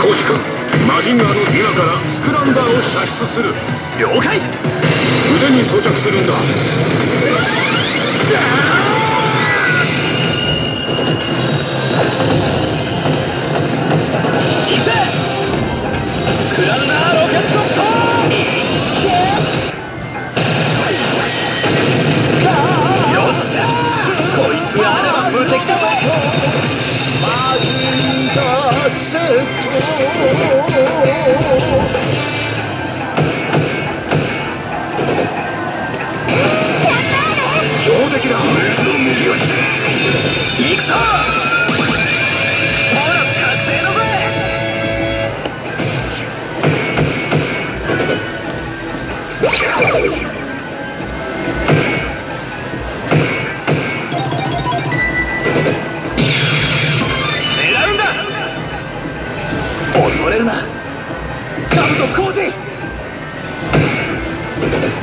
コウジ君、マジンガーのディナからスクランダーを射出する。 了解。 腕に装着するんだ。 いせスクランダーロケットポーン。よっしゃ、こいつがあれば無敵だぞ。 マジンガー Z。 上出来だ。 よし行くぞ。ボーナス確定だぜ。狙うんだ。恐れるなカブトコウジ。